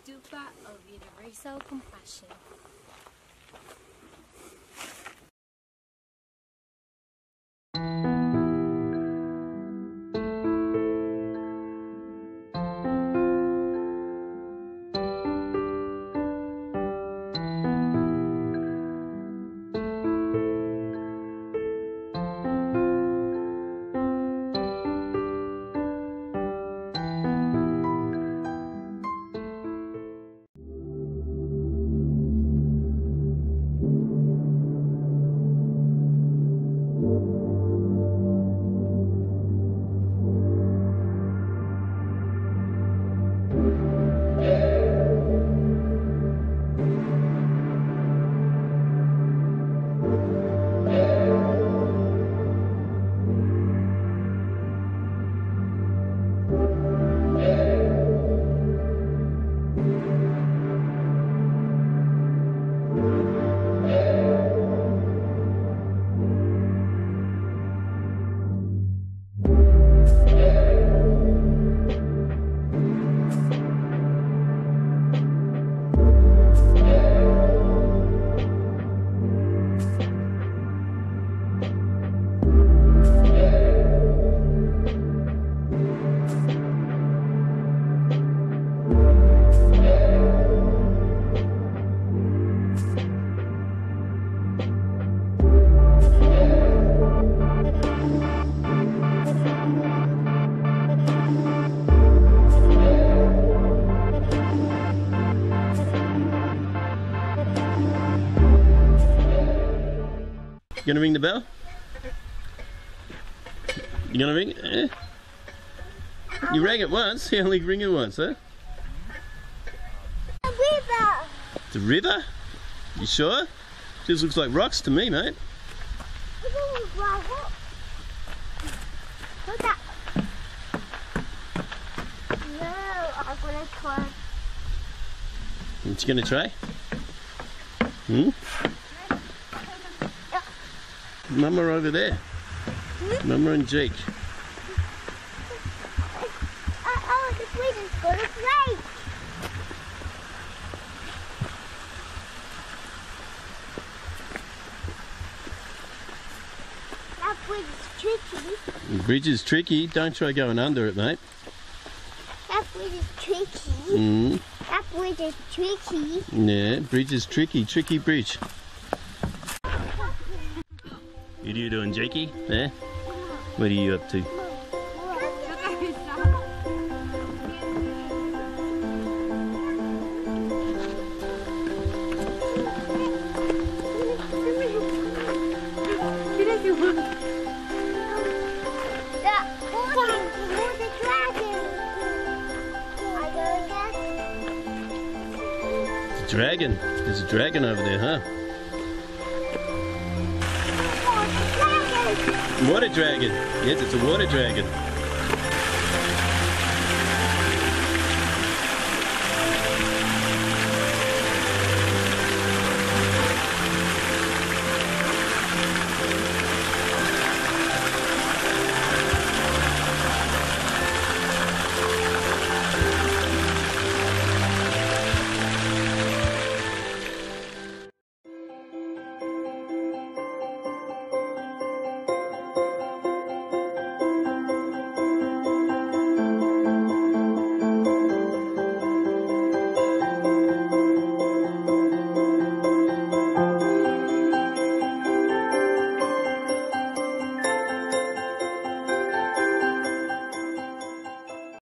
Stupa of Universal Compassion. You gonna ring the bell? You gonna ring it? Eh? You rang it once, you only ring it once, huh? A river! It's a river? You sure? Just looks like rocks to me, mate. Look at. No, I'm gonna try. What you gonna try? Hmm? Mama over there. Mama and Jake. Oh, the bridge is gonna break. That bridge is tricky. The bridge is tricky. Don't try going under it, mate. That bridge is tricky. Mm. That bridge is tricky. Yeah, bridge is tricky. Tricky bridge. What are you doing, Jakey? Eh? What are you up to? Dragon. There's a dragon over there, huh? Water dragon. Yes, it's a water dragon.